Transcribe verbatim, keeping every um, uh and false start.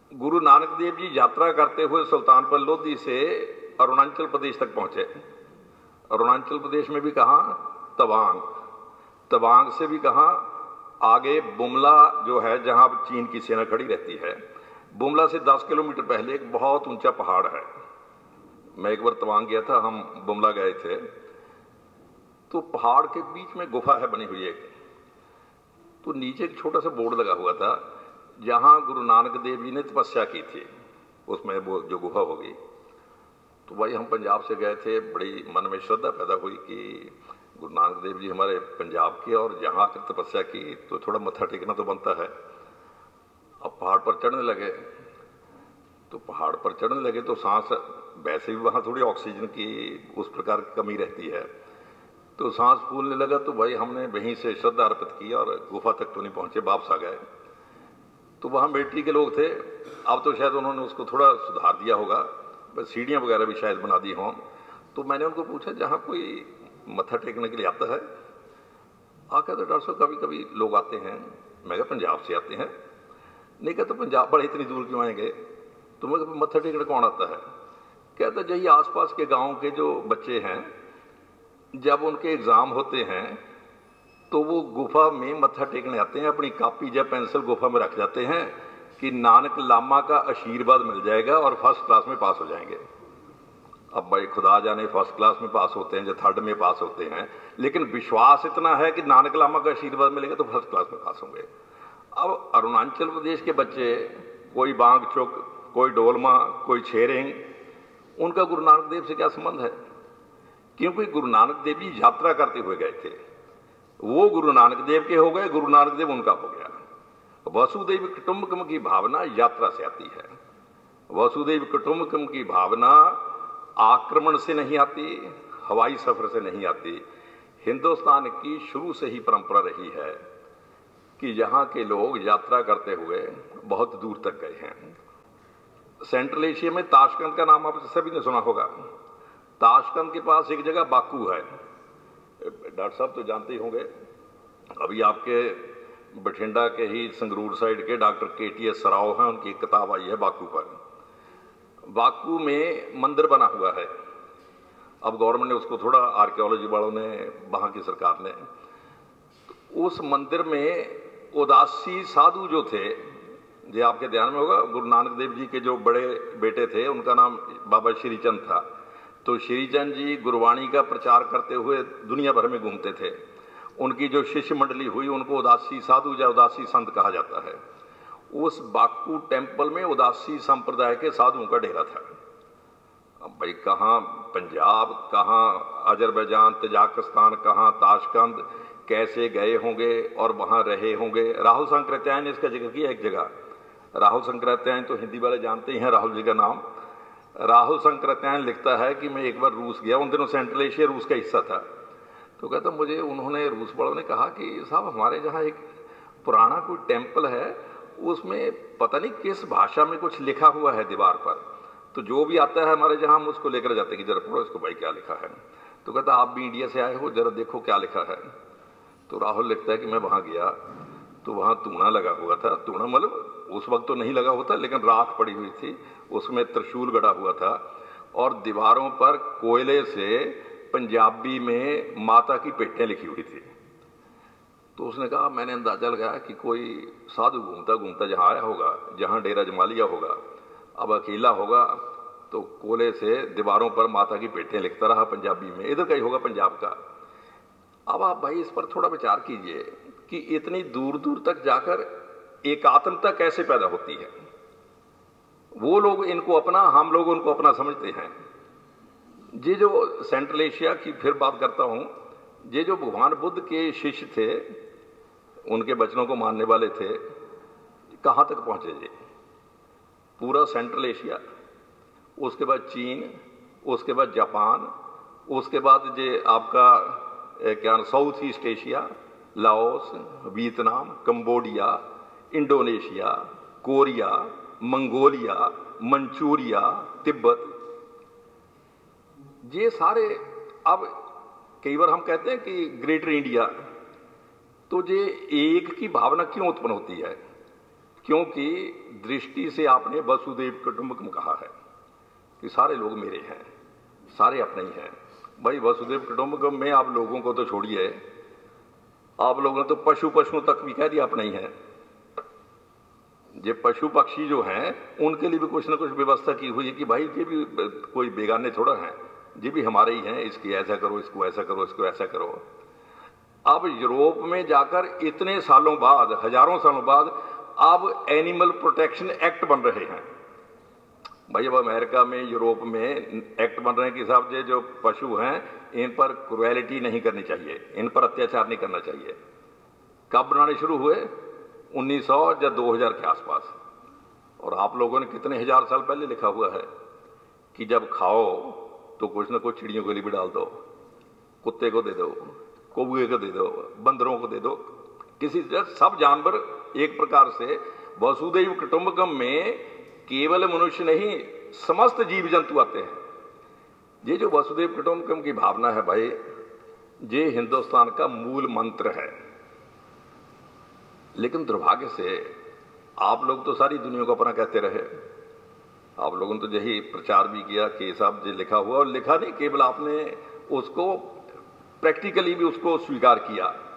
गुरु नानक देव जी यात्रा करते हुए सुल्तानपुर लोधी से अरुणाचल प्रदेश तक पहुंचे। अरुणाचल प्रदेश में भी कहाँ तवांग, तवांग से भी कहाँ आगे बुमला जो है जहां चीन की सेना खड़ी रहती है। बुमला से दस किलोमीटर पहले एक बहुत ऊंचा पहाड़ है। मैं एक बार तवांग गया था, हम बुमला गए थे, तो पहाड़ के बीच में गुफा है बनी हुई एक, तो नीचे एक छोटा सा बोर्ड लगा हुआ था जहां गुरु नानक देव जी ने तपस्या की थी, उसमें वो जो गुफा होगी। तो भाई हम पंजाब से गए थे, बड़ी मन में श्रद्धा पैदा हुई कि गुरु नानक देव जी हमारे पंजाब के और यहाँ आकर तपस्या की तो थोड़ा मत्था टेकना तो बनता है। अब पहाड़ पर चढ़ने लगे, तो पहाड़ पर चढ़ने लगे तो सांस, वैसे भी वहाँ थोड़ी ऑक्सीजन की उस प्रकार की कमी रहती है, तो सांस फूलने लगा। तो भाई हमने वहीं से श्रद्धा अर्पित की और गुफा तक तो नहीं पहुँचे, वापस आ गए। तो वहाँ मिलिट्री के लोग थे, अब तो शायद उन्होंने उसको थोड़ा सुधार दिया होगा, बस सीढ़ियाँ वगैरह भी शायद बना दी हों। तो मैंने उनको पूछा जहाँ कोई मत्था टेकने के लिए आता है? आ कहते डॉक्टर साहब कभी कभी लोग आते हैं। मैं कहा पंजाब से आते हैं? नहीं कहते पंजाब बड़े इतनी दूर क्यों आएंगे? तो मैं कहा मत्था टेकने कौन आता है? कहता यही आसपास के गांव के जो बच्चे हैं, जब उनके एग्जाम होते हैं तो वो गुफा में मत्था टेकने आते हैं, अपनी कॉपी या पेंसिल गुफा में रख जाते हैं कि नानक लामा का आशीर्वाद मिल जाएगा और फर्स्ट क्लास में पास हो जाएंगे। अब भाई खुदा जाने फर्स्ट क्लास में पास होते हैं या थर्ड में पास होते हैं, लेकिन विश्वास इतना है कि नानक लामा का आशीर्वाद मिलेगा तो फर्स्ट क्लास में पास होंगे। अब अरुणाचल प्रदेश के बच्चे, कोई बांग चुक, कोई डोलमा, कोई छेरिंग, उनका गुरु नानक देव से क्या संबंध है? क्योंकि गुरु नानक देव जी यात्रा करते हुए गए थे, वो गुरु नानक देव के हो गए, गुरु नानक देव उनका हो गया। वसुदैव कुटुंबकम की भावना यात्रा से आती है। वसुदैव कुटुंबकम की भावना आक्रमण से नहीं आती, हवाई सफर से नहीं आती। हिंदुस्तान की शुरू से ही परंपरा रही है कि यहाँ के लोग यात्रा करते हुए बहुत दूर तक गए हैं। सेंट्रल एशिया में ताशकंद का नाम आप सभी ने सुना होगा। ताशकंद के पास एक जगह बाकू है, डॉक्टर साहब तो जानते ही होंगे। अभी आपके बठिंडा के ही संगरूर साइड के डॉक्टर के टी एस सराव हैं, उनकी किताब आई है बाकू पर। बाकू में मंदिर बना हुआ है। अब गवर्नमेंट ने उसको थोड़ा, आर्कियोलॉजी वालों ने, वहाँ की सरकार ने, तो उस मंदिर में उदासी साधु जो थे, जो आपके ध्यान में होगा, गुरु नानक देव जी के जो बड़े बेटे थे उनका नाम बाबा श्रीचंद था। तो श्रीचंद जी गुरबाणी का प्रचार करते हुए दुनिया भर में घूमते थे। उनकी जो शिष्य मंडली हुई उनको उदासी साधु या उदासी संत कहा जाता है। उस बाकू टेम्पल में उदासी संप्रदाय के साधुओं का डेरा था। अब भाई कहाँ पंजाब, कहाँ अजरबैजान, तजाकिस्तान, कहाँ ताशकंद, कैसे गए होंगे और वहाँ रहे होंगे। राहुल शंकराचार्य ने इसका जिक्र किया एक जगह। राहुल शंकराचार्य तो हिंदी वाले जानते ही हैं राहुल जी का नाम। राहुल शंकराचार्य लिखता है कि मैं एक बार रूस गया, उन दिनों सेंट्रल एशिया रूस का हिस्सा था। तो कहता मुझे उन्होंने, रूस वालों ने कहा कि साहब हमारे जहाँ एक पुराना कोई टेम्पल है, उसमें पता नहीं किस भाषा में कुछ लिखा हुआ है दीवार पर। तो जो भी आता है हमारे जहाँ हम उसको लेकर जाते हैं कि जरा पढ़ो इसको भाई क्या लिखा है। तो कहता आप भी इंडिया से आए हो, जरा देखो क्या लिखा है। तो राहुल लिखता है कि मैं वहाँ गया तो वहाँ तूणा लगा हुआ था। तूणा मतलब उस वक्त तो नहीं लगा होता, लेकिन राख पड़ी हुई थी, उसमें त्रिशूल गड़ा हुआ था और दीवारों पर कोयले से पंजाबी में माता की पेटें लिखी हुई थी। तो उसने कहा मैंने अंदाजा लगाया कि कोई साधु घूमता घूमता जहाँ आया होगा, जहाँ डेरा जमा लिया होगा, अब अकेला होगा तो कोयले से दीवारों पर माता की पेटें लिखता रहा पंजाबी में। इधर का ही होगा पंजाब का। अब आप भाई इस पर थोड़ा विचार कीजिए कि इतनी दूर दूर तक जाकर एकात्मता कैसे पैदा होती है। वो लोग इनको अपना, हम लोग उनको अपना समझते हैं। ये जो सेंट्रल एशिया की फिर बात करता हूँ, ये जो भगवान बुद्ध के शिष्य थे, उनके वचनों को मानने वाले थे, कहाँ तक पहुँचे जी? पूरा सेंट्रल एशिया, उसके बाद चीन, उसके बाद जापान, उसके बाद ये आपका क्या south east Asia, Laos, Vietnam, Cambodia, Indonesia, Korea, Mongolia, Manchuria, Tibet, ये सारे। अब कई बार हम कहते हैं कि ग्रेटर इंडिया, तो ये एक की भावना क्यों उत्पन्न होती है? क्योंकि दृष्टि से आपने वसुदेव कुटुंबकम कहा है कि सारे लोग मेरे हैं, सारे अपने ही हैं। भाई वसुदेव कुटुंबकम में आप लोगों को तो छोड़िए, आप लोगों ने तो पशु पशुओं तक भी कह दिया अपने ही हैं। ये पशु पक्षी जो हैं उनके लिए भी कुछ ना कुछ व्यवस्था की हुई है कि भाई ये भी कोई बेगाने थोड़ा हैं, ये भी हमारे ही हैं, इसकी ऐसा करो, इसको ऐसा करो, इसको ऐसा करो। अब यूरोप में जाकर इतने सालों बाद, हजारों सालों बाद अब एनिमल प्रोटेक्शन एक्ट बन रहे हैं। भाई अब अमेरिका में, यूरोप में एक्ट बन रहे हैं कि साहब ये जो पशु हैं इन पर क्रुएलिटी नहीं करनी चाहिए, इन पर अत्याचार नहीं करना चाहिए। कब बनाने शुरू हुए? उन्नीस सौ या दो हज़ार के आसपास। और आप लोगों ने कितने हजार साल पहले लिखा हुआ है कि जब खाओ तो कुछ ना कुछ चिड़ियों के लिए भी डाल दो, कुत्ते को दे दो, कौवे को दे दो, बंदरों को दे दो, किसी सब जानवर एक प्रकार से वसुदैव कुटुंबकम में केवल मनुष्य नहीं समस्त जीव जंतु आते हैं। ये जो वसुदैव कुटुंबकम की भावना है भाई, ये हिंदुस्तान का मूल मंत्र है। लेकिन दुर्भाग्य से आप लोग तो सारी दुनिया को अपना कहते रहे। आप लोगों ने तो यही प्रचार भी किया कि साहब ये लिखा हुआ, और लिखा नहीं, केवल आपने उसको प्रैक्टिकली भी उसको स्वीकार किया